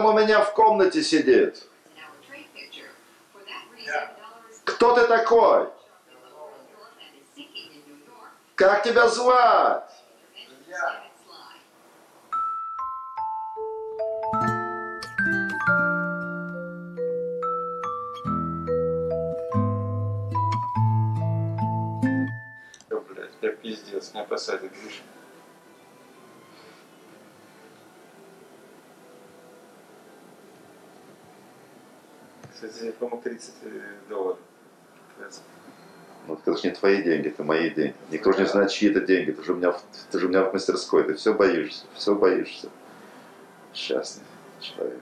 там у меня в комнате сидит? Кто ты такой? Как тебя звать? Блядь, я пиздец, меня посадят, видишь? Кстати, по-моему, $30. Ну, это же не твои деньги, это мои деньги. Никто же не знает, чьи это деньги. Ты же у меня в мастерской, ты все боишься, все боишься. Счастный человек.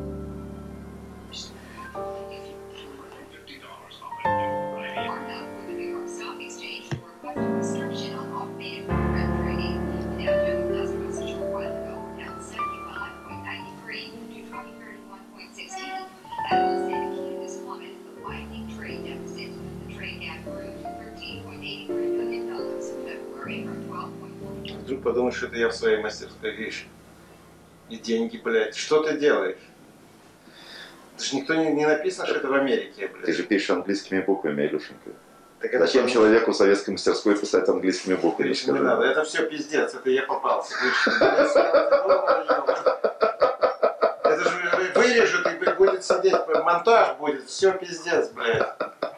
Вдруг подумаешь, что это я в своей мастерской вещи. И деньги, блядь. Что ты делаешь? Это же никто не написано, что это в Америке, блядь. Ты же пишешь английскими буквами, Илюшенька. Так это зачем человеку в советской мастерской писать английскими буквами? Не надо, это все пиздец, это я попался. Это же вырежут и будет сидеть, монтаж будет, все пиздец, блядь.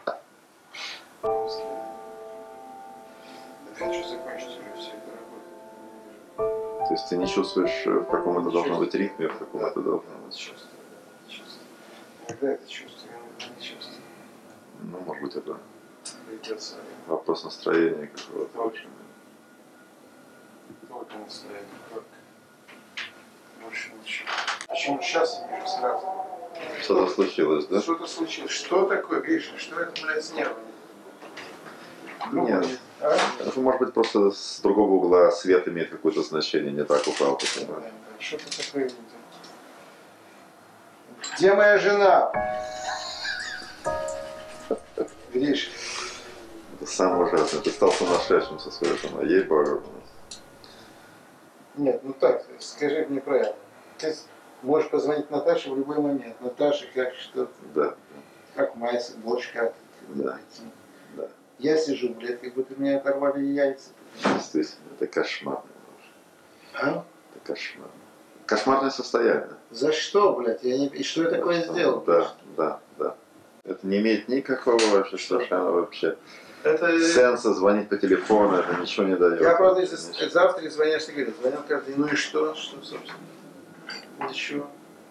Хочу закончить уже все это работу. То есть ты не чувствуешь, в каком это должно быть ритме, в каком это должно быть? Чувствую. Когда это чувствую, не чувствую. Ну, может быть, это придется вопрос настроения какого-то. Только настроение, только. Больше ничего. Почему сейчас я вижу сразу? Что-то случилось, да? Что-то случилось. Что такое, Гриша? Что это, блядь, с нервами? Нет. А? Это может быть просто с другого угла свет имеет какое-то значение, не так упал. Что-то такое. Где моя жена? Гриша. Это самое ужасное. Ты стал сумасшедшим со своей женой. Ей-богу. Нет, ну так, скажи мне правильно. Ты можешь позвонить Наташе в любой момент. Наташа, как что-то? Да. Как Майса, борщ как? Да. Да. Я сижу, блядь, как будто меня оторвали яйца. Действительно, это кошмар. А? Это кошмар. Кошмарное состояние. За что, блядь? И что я такое сделал? Да. Это не имеет никакого вообще совершенно вообще это... сенса звонить по телефону, это ничего не дает. Я, правда, если завтра звонишь, ты говоришь, звонил каждый день, ну и что? Что, собственно? Ничего.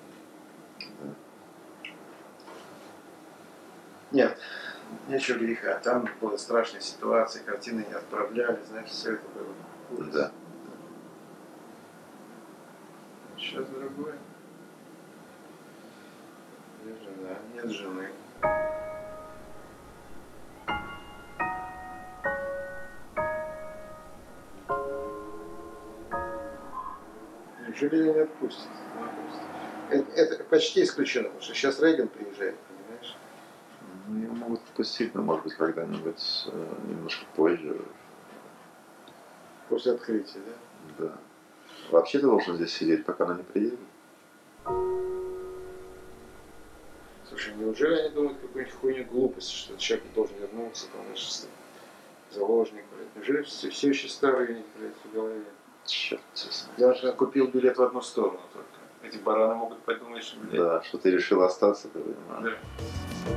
Нет, ничего греха. Там была страшная ситуация, картины не отправляли, знаешь, все это было. Да. Сейчас другое. Где жена? Нет жены. Неужели ее не отпустят? Это почти исключено, потому что сейчас Рейган приезжает, понимаешь? Ну, ее могут отпустить, но может быть когда-нибудь немножко позже. После открытия, да? Да. Вообще ты должен здесь сидеть, пока она не приедет. Слушай, неужели они думают какую-нибудь хуйню глупость, что человек должен вернуться, там, значит, заложник, блядь. Неужели все еще старые, блядь, в голове? Черт, честно. Я же купил билет в одну сторону только. Эти бараны могут подумать, что, блядь. Да, что ты решил остаться, ты понимаешь. Да.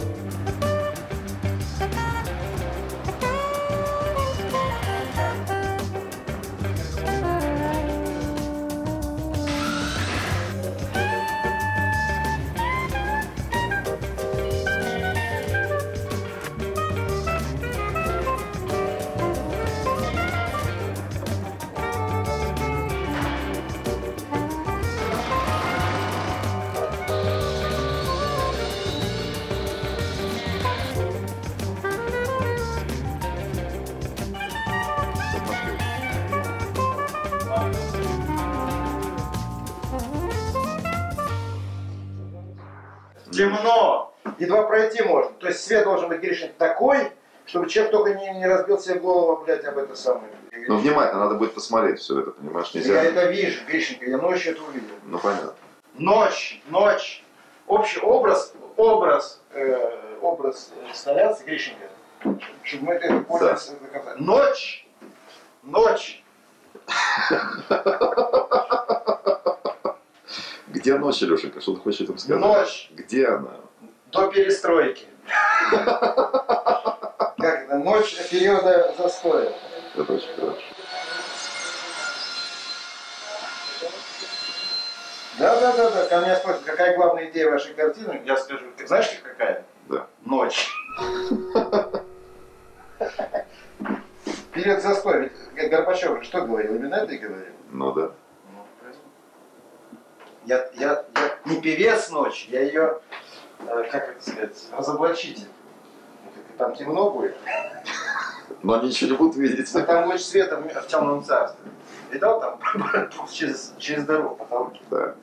Темно! Едва пройти можно. То есть свет должен быть, Гришин, такой, чтобы человек только не разбил себе голову, блядь, об это самое. Ну, внимательно, надо будет посмотреть все это, понимаешь, нельзя. Я это вижу, Гришенька, я ночью это увидел. Ну, понятно. Ночь, ночь. Общий образ инсталляции, Грищенко, чтобы мы это поняли. Да. Ночь, ночь. Где ночь, Лешенька? Что ты хочешь этим сказать? Ночь. Где она? До перестройки. Как это? Ночь периода застоя. Это очень хорошо. Да. Ко мне спросят, какая главная идея вашей картины? Я скажу, ты знаешь, какая? Да. Ночь. Период застоя. Ведь Горбачев что говорил? Именно это и говорил. Ну да. Я не певец ночи, я ее, как это сказать, разоблачитель. Там темно будет. Но они ничего не будут видеть. Но там луч света в темном царстве. Видал там через дорогу потолки? Да.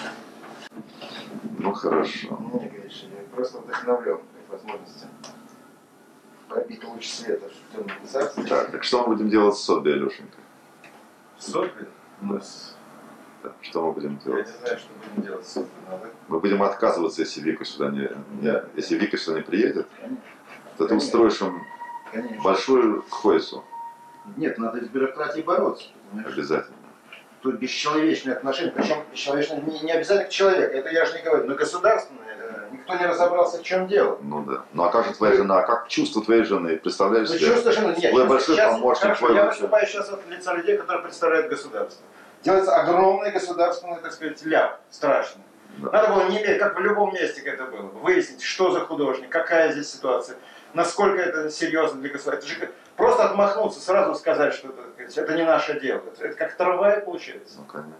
Ну хорошо. Не, конечно, я просто вдохновлен возможностью пробить луч света в темном царстве. Так что мы будем делать с Соби, Алешенька? Соби? Да. Что мы будем Я делать? не знаю, что будем делать с Соби. Мы будем отказываться, если Вика сюда если Вика сюда не приедет, Конечно. то ты устроишь им большую хойсу. Нет, надо с бюрократией бороться. Понимаешь? Обязательно. Тут бесчеловечные отношения, причем бесчеловечные не обязательно к человеку, это я же не говорю, но государственные, никто не разобрался, в чем дело. Ну да. Ну а как же твоя жена? Как чувство твоей жены? Представляешь Ну, себе? чувство жены, нет, Твой большой помощник, хорошо, твой я большой. выступаю сейчас от лица людей, которые представляют государство. Делается огромный государственный, так сказать, ляп, страшный. Да. Надо было, как в любом месте это было, выяснить, что за художник, какая здесь ситуация, насколько это серьезно для государства. Это же просто отмахнуться, сразу сказать, что это не наше дело. Это как трамвай получается. Ну конечно.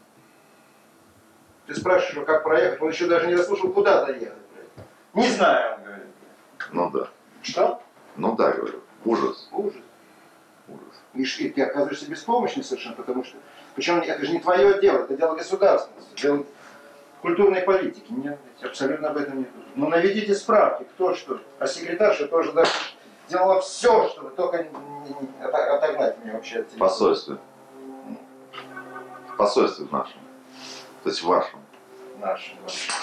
Ты спрашиваешь, как проехать, он еще даже не расслышал, куда доехать. Не знаю, он говорит. Ну да. Что? Ну да, говорю. Ужас. Ужас. Ужас. И ты оказываешься беспомощным совершенно, потому что, причем это же не твое дело, это дело государственности, дело культурной политики. Нет, абсолютно об этом не думаю. Но наведите справки, кто что. А секретарша тоже даже делала все, чтобы только отогнать меня вообще от телефона. Посольстве. В посольстве в нашем. То есть в вашем. Нашим.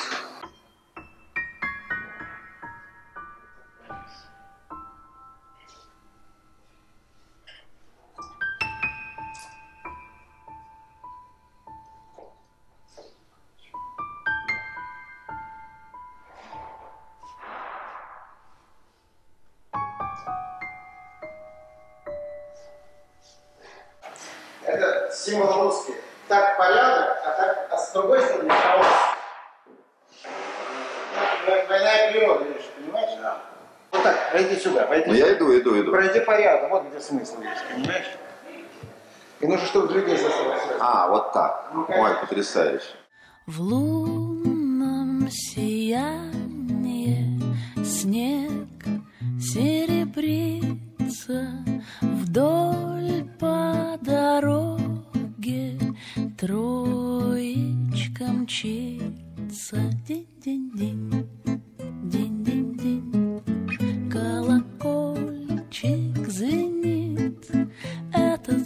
Это символ русский. Так порядок, а с другой стороны хаос. Война и природа, видишь, понимаешь? Да. Вот так, пройди сюда, пройди Ну сюда. я иду. Пройди по ряду, вот где смысл есть, понимаешь? И нужно, чтобы людей составилось. А, вот так. Ну, Ой, потрясающе. В лунном сиянии снег серебрится, вдоль по дороге троечка мчится. Динь-динь-динь, динь-динь-динь, колокольчик звенит. Этот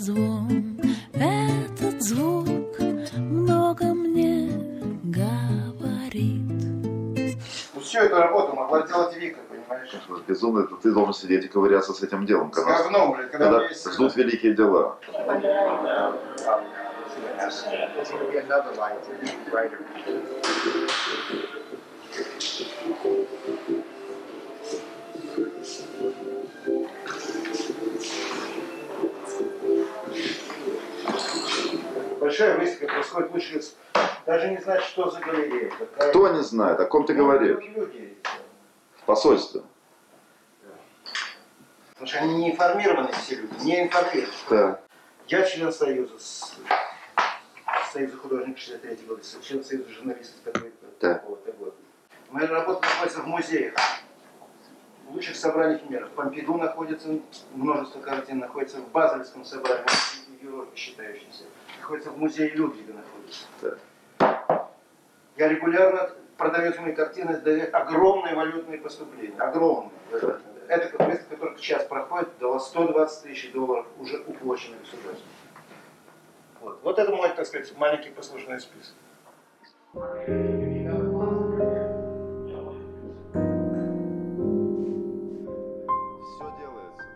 звук много мне говорит. Ну, всю эту работу могла делать Вика, понимаешь? Безумно, это ты должен сидеть и ковыряться с этим делом. С говном, блин, когда у меня есть... ждут великие дела. Большая выставка происходит лучше, даже не знать, что за галерея. Кто не знает, о ком ты говоришь? Люди. В посольстве. Потому что они не информированы, все люди, не информированы. Да. Я член Союза, Союза художников 63 года, член Союза журналистов такого-то года. Моя работа находится в музеях. В лучших собраниях мира. В Помпиду находится множество картин, находится в Базельском собрании, в Европе считающемся. Находится в музее Людвига находится. Да. Я регулярно продаю мои картины, даю огромные валютные поступления. Огромные. Да. Эта выставка только час проходит, дала $120 тысяч уже уплочено государством. Вот это мой, так сказать, маленький послужной список. Все делается.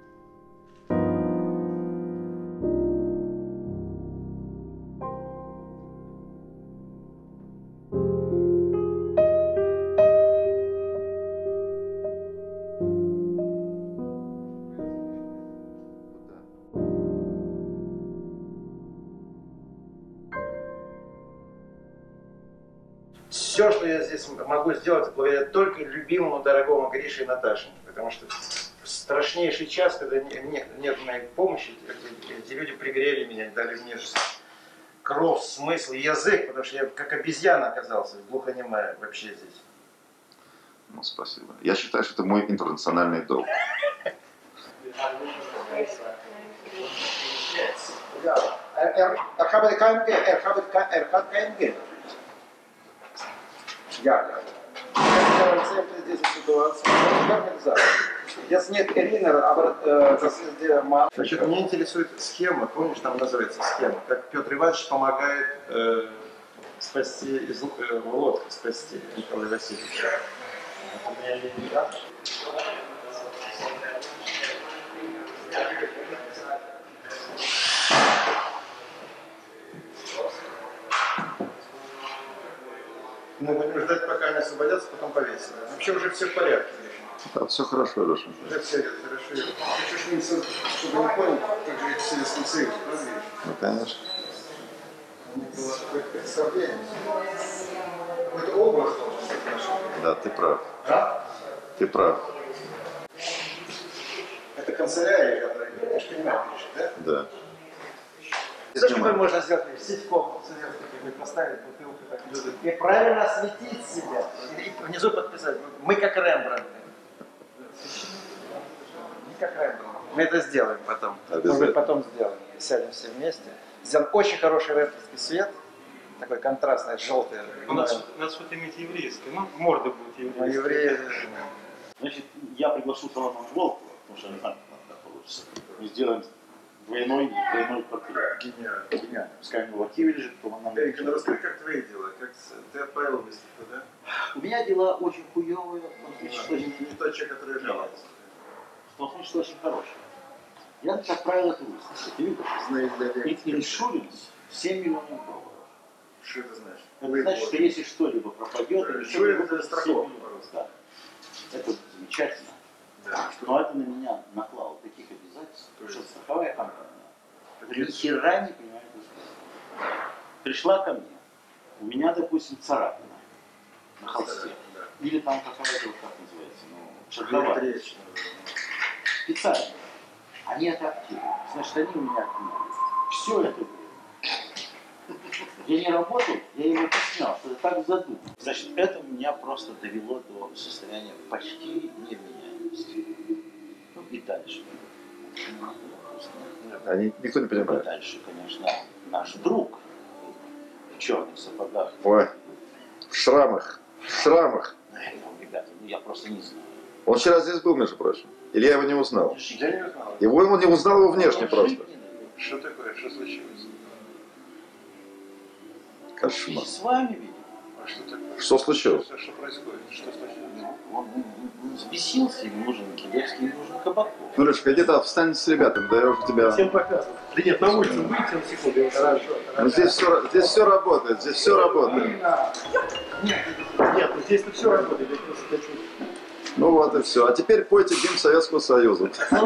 Все, что я здесь могу сделать, благодаря только любимому, дорогому Грише и Наташеньке. Потому что в страшнейший час, когда нет моей помощи, эти люди пригрели меня, дали мне кровь, смысл, язык, потому что я как обезьяна оказался, глухонемая вообще здесь. Ну, спасибо. Я считаю, что это мой интернациональный долг. Если нет Значит, меня интересует схема, помнишь, там называется схема, как Петр Иванович помогает спасти из лодки, спасти Николая Васильевича. Мы будем ждать, пока они освободятся, потом повесим. Вообще уже все в порядке. Да, все хорошо, Леша. Уже все хорошо. Хочу, чтобы не понял, как жить в Советском Союзе, правда? Ну, конечно. У них было какое-то представление. Какой-то образ должен быть наш. Да, ты прав. Да? Ты прав. Это канцелярия, которая, ты же понимаешь, да? Да. Знаешь, какой можно сделать? Сидеть в комнату, поставить бутылку, так люди. И правильно осветить себя. И внизу подписать. Мы как Рембрандт. Мы как Рембрандт. Мы это сделаем потом. Может быть, потом сделаем. Сядем все вместе. Сделаем очень хороший рембрандтский свет. Такой контрастный, желтый. У нас вот иметь еврейское. Ну, морда будет еврейская. Евреи. Значит, я приглашу Соломона Волкова, потому что я не знаю, как получится. Мы сделаем двойной портрет. Гениально. Пускай он в архиве лежит, потом нам... Эрик, ну расскажи, как твои дела? Как ты отправил выставку, да? У меня дела очень хуевые, что Не тот человек, который жалуется. в том смысле, что очень хорошие. Я отправил эту выставку. Ты видишь? Знаю, для Их иншуренс 7 миллионов долларов. Что это значит? Это значит, что если что-либо пропадет, Иншуренс это страховка просто. Да. Это замечательно. Да. Но это на меня наклало таких обязательств, потому что страховая компания ни хера не понимает искусства. Пришла ко мне, у меня, допустим, царапина на холсте. Да. Или там какая-то, вот как называется, ну, шероховатая. Специально. Они это активируют. Значит, они у меня активируют. Все это время. Я не работал, я им объяснял, что это так задумано. Значит, это меня просто довело до состояния почти невменяемости. Ну и дальше. Никто не И понимает. дальше, конечно, наш друг в черных сапогах. Ой, в шрамах. В шрамах. Ну, ребята, ну я просто не знаю. Он вчера здесь был, между прочим. Или я его не узнал. Я не узнал. Его не узнал его внешне просто. Что такое? Что случилось? Кошмар. С вами, видимо. А что такое? Что случилось? Что происходит? Что случилось? Он взбесился, ему нужен Киевский, ему нужен Кабаков. Ну, Лешка, иди-то встань с ребятами, да я уже тебя... Всем показываю. Да нет, на улицу выйти на секунду. Хорошо. Ну, здесь все работает, здесь все работает. Нет, ну здесь-то все работает. Я просто хочу. Ну вот и все. А теперь пойте гимн Советского Союза.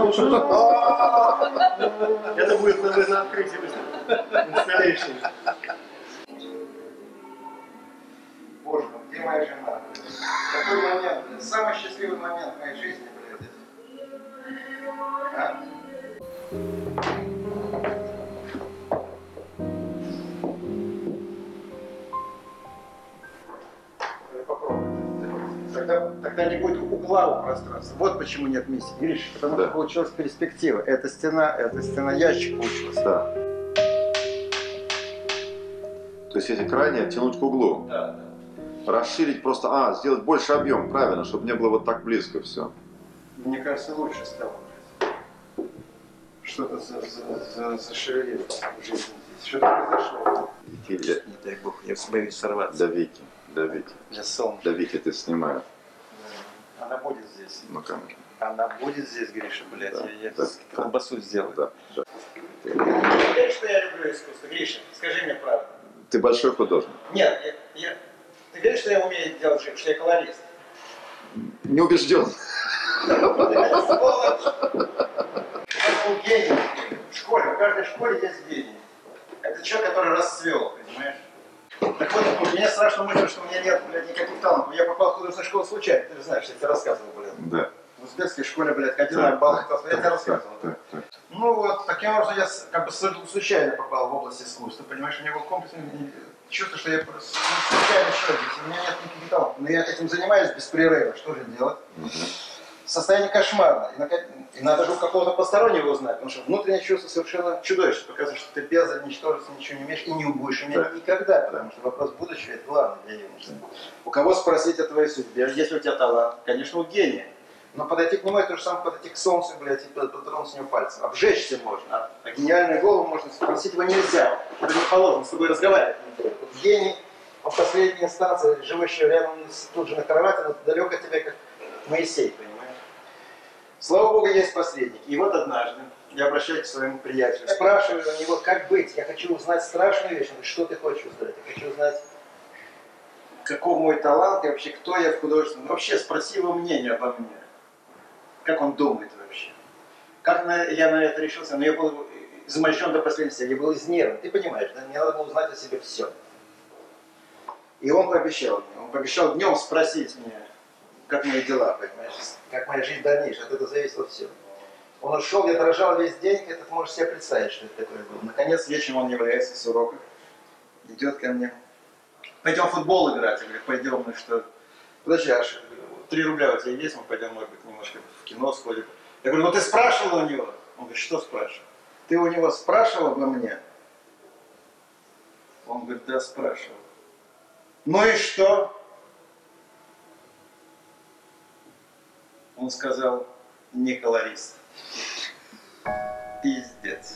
Это будет на открытии installation. Боже мой, где моя жена? Какой момент? Самый счастливый момент в моей жизни, блядь. А? Тогда не будет угла у пространства. Вот почему нет миссии. Видишь, потому что получилась перспектива. Это стена ящик получился. Да. То есть эти крайние тянуть к углу. Да. Расширить просто, сделать больше объем, правильно, чтобы не было вот так близко все. Мне кажется, лучше стало. Что-то зашевелилось в жизни здесь. Что-то произошло. Или Не дай бог, я боюсь сорваться. для Вики, для Вики. Для солнца. Для Вики ты снимаю. Она будет здесь. Ну, конечно. Она будет здесь, Гриша, блядь. Да, Я да, колбасу сделаю. Да, да. Ты веришь, что я люблю искусство? Гриша, скажи мне правду. Ты большой художник. Нет, ты веришь, что я умею делать живопись, что я колорист? Не убежден. Я был гений в школе, в каждой школе есть гений. Это человек, который расцвел, понимаешь? Так вот, мне страшно мысль, что у меня нет, блядь, никаких талантов. Я попал в художественную школу случайно, ты же знаешь, я тебе рассказывал, блядь. Да. В узбекской школе, блядь, ходил на бал, я тебе рассказывал. Да. Ну вот, таким образом я как бы случайно попал в область искусства, понимаешь, у меня был комплексный чувство, что я просто случайно человек, у меня нет никаких талантов. Но я этим занимаюсь беспрерывно, что же делать? Состояние кошмарное. И надо же у какого-то постороннего узнать, потому что внутреннее чувство совершенно чудовищное, показывает, что ты бездарь, ничтожество, ничего не умеешь и не будешь иметь никогда, потому что вопрос будущего – это главное для юношества. У кого спросить о твоей судьбе? Если у тебя талант, конечно, у гения. Но подойти к нему – это же самое подойти к солнцу, блядь, и дотронуться с него пальцем. Обжечься можно, а гениальную голову можно спросить его нельзя. Это не положено, с тобой разговаривать не будет. Вот гений, он в последней инстанции, живущий рядом тут же на кровати, но далеко от тебя, как Моисей, понимаешь? Слава Богу, есть посредник. И вот однажды я обращаюсь к своему приятелю, спрашиваю у него, как быть. Я хочу узнать страшную вещь. Он говорит, что ты хочешь узнать? Я хочу узнать, каков мой талант и вообще, кто я в художественном. Вообще, спроси его мнение обо мне. Как он думает вообще. Как я на это решился? Но я был измощен до последнего, я был изнервнен. Ты понимаешь, да? Мне надо было узнать о себе все. И он пообещал мне. Он пообещал днем спросить меня, как мои дела, понимаешь, как моя жизнь дальнейшая, от этого зависело все. Он ушел, я дрожал весь день, это ты можешь себе представить, что это такое было. Наконец, вечером он является с уроков, идет ко мне. Пойдем в футбол играть. Я говорю, пойдем, ну что? Подожди, аж 3 рубля у тебя есть, мы пойдем, может быть, немножко в кино сходим. Я говорю, ну ты спрашивал у него? Он говорит, что спрашивал? Ты у него спрашивал обо мне? Он говорит, да, спрашивал. Ну и что? Он сказал, не колорист. Пиздец.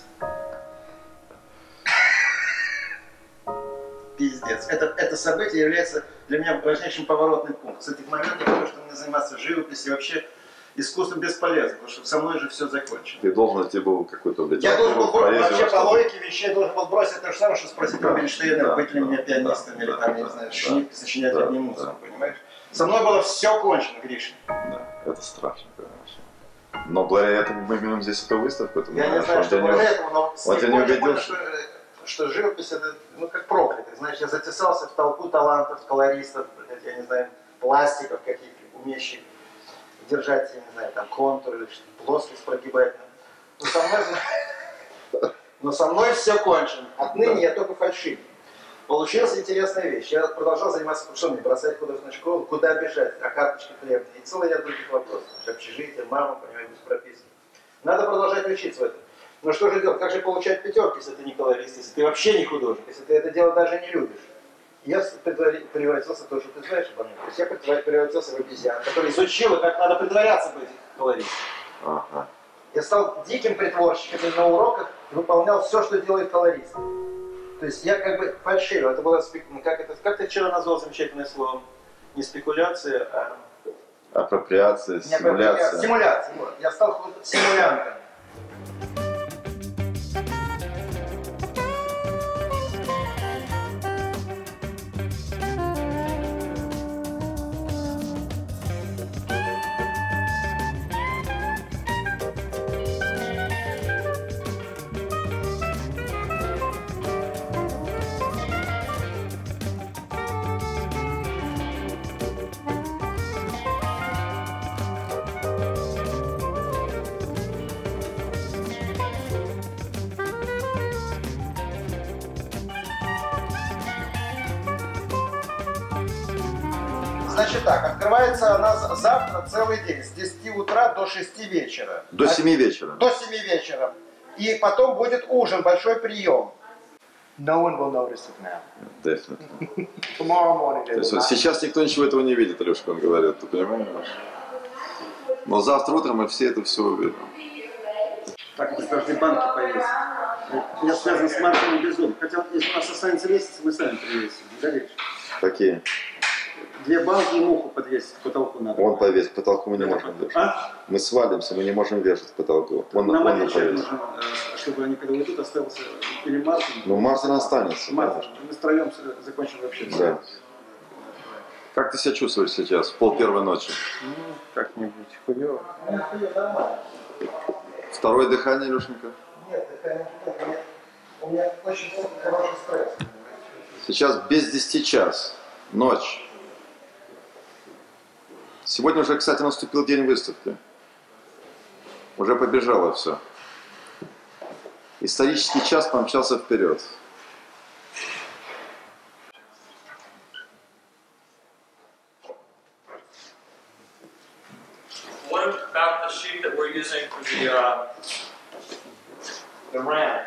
Пиздец. Это событие является для меня важнейшим поворотным пунктом. С этих моментов я понял, что мне заниматься живописью и вообще искусством бесполезно, потому что со мной же все закончено. Ты должен, тебе был какой-то, блядь, я должен был вообще по логике вещей должен был бросить то же самое, что спросить у Эйнштейна, быть ли мне пианистом или там, я не знаю, сочинять одни музыку, понимаешь? Со мной было все кончено, Гриша. Да, это страшно, конечно. Но благодаря этому мы имеем здесь эту выставку. Я не знаю, что благодаря этому, но вот я не убедил, что живопись это, ну, как проклятый. Знаешь, я затесался в толпу талантов, колористов, я не знаю, пластиков каких-то, умеющих держать, я не знаю, там контур или плоскость прогибать. Но со мной все кончено. Отныне я только фальшивый. Получилась интересная вещь. Я продолжал заниматься, что мне бросать в художественную школу, куда бежать, а карточки требования. И целый ряд других вопросов. Общежитие, мама, понимаете, без прописки. Надо продолжать учиться в этом. Но что же делать? Как же получать пятерки, если ты не колорист, если ты вообще не художник, если ты это дело даже не любишь? Я превратился в то, что ты знаешь обо мне. То есть я превратился в обезьяну, который изучил, как надо притворяться быть колористом. Ага. Я стал диким притворщиком на уроках и выполнял все, что делает колорист. То есть я как бы фальшивил. Это было как ты вчера назвал замечательное слово? Не спекуляция, а... Апроприация, симуляция. Симуляция. Вот. Я стал симулянтом. Значит так, открывается она завтра целый день, с 10 утра до 6 вечера. До 7 вечера. До 7 вечера. И потом будет ужин, большой прием. No one will notice it now. Definitely. Tomorrow morning. То есть вот сейчас никто ничего этого не видит, Алешка, он говорит, ты понимаешь? Но завтра утром мы все это все увидим. Так, это каждой банки повесить. Я связан с Мартином Безумным. Хотя, если у нас останется лестница, мы сами привесим. Горишь. Какие? 2 балки и муху подвесить к потолку надо. Он повесит, к потолку мы не можем вешать. А? Мы свалимся, мы не можем вешать к потолку. Нам отвечать нужно, чтобы они, когда уйдут, остался или Мартин. Ну, Мартин останется. Мартин. Мы втроем закончим вообще. Да. Как ты себя чувствуешь сейчас, в 1:30 ночи? Ну, как-нибудь хуёво. Второе дыхание, Илюшенька? Нет, дыхание нет. У меня очень хороший стресс. Сейчас без 10 час, ночь. Сегодня уже, кстати, наступил день выставки. Уже побежало все. Исторический час помчался вперед. What about the sheet that we're using for the ramp?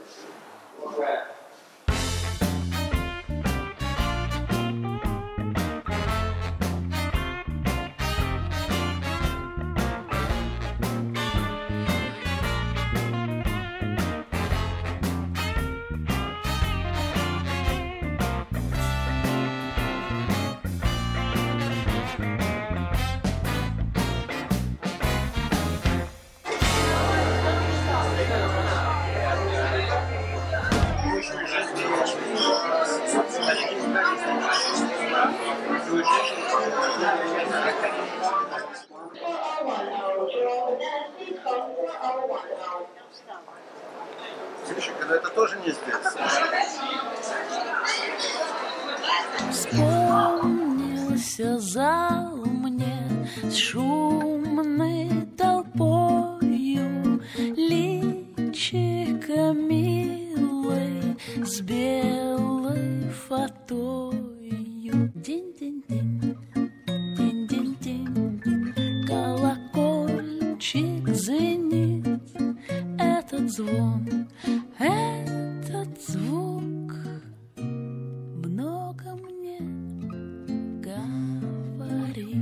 Но это тоже не здесь. Вспомнился зал мне с шумной толпою, личико милой с белой фатою. Динь-динь-динь, динь-динь-динь, колокольчик звенит, этот звон, этот звук много мне говорит.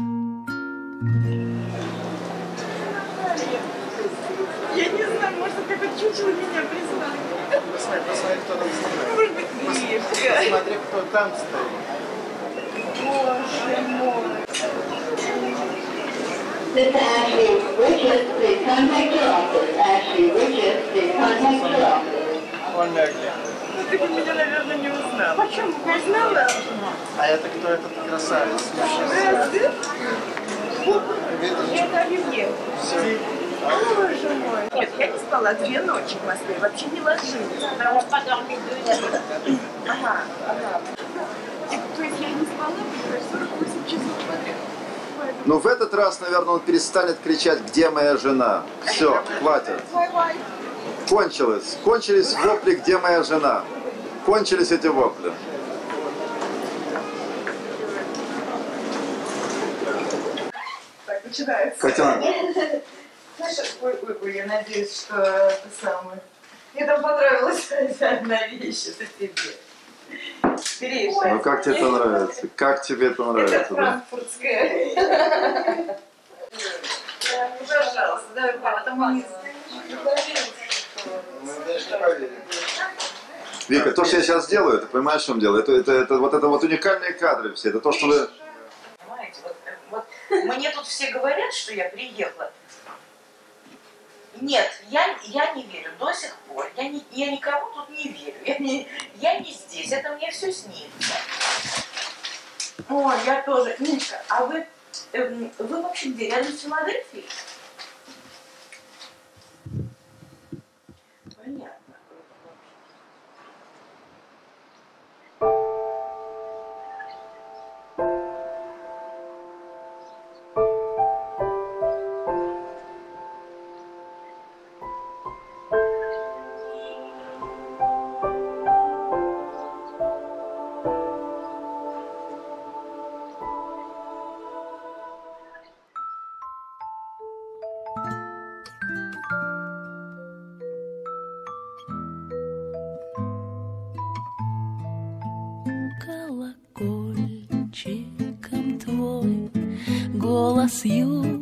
Я не знаю, может, как чучело меня признали. Посмотри, кто там стоит. Может быть, Гришка. Посмотри, кто там стоит. Боже мой. Mr. Ashley Richards, please contact your office. Ashley Richards, please contact your office. Он мягкий. Ну, ты бы меня, наверное, не узнал. Почему? Я знала. А это кто этот красавец? Разве? Это Оливье. Боже мой. Нет, я не спала 2 ночи в Москве, вообще не ложилась. Потому что подорвали 2 ночи. Ага. То есть я не спала, 48 часов подряд. Ну, в этот раз, наверное, он перестанет кричать: «Где моя жена?» Все, хватит. Кончилось. Кончились вопли «Где моя жена?» Кончились эти вопли. Так, начинается. Катя, Знаешь, ой, я надеюсь, что это самое. Мне там понравилась одна вещь, это тебе. Гриша. ну как тебе это нравится? Как тебе это Это нравится? Да? франкфуртская. Пожалуйста, давай, потому не Мы даже не поверим. Вика, то, что я сейчас делаю, ты понимаешь, в чем дело? Это вот уникальные кадры все. Это то, что вы... Понимаете, вот мне тут все говорят, что я приехала. Нет, я не верю до сих пор. Я никому тут не верю. Я не здесь. Это мне все снится. Ой, я тоже. Миша, а вы вообще где? Рядом с Филадельфией? Понятно. Колокольчиком твой голос ю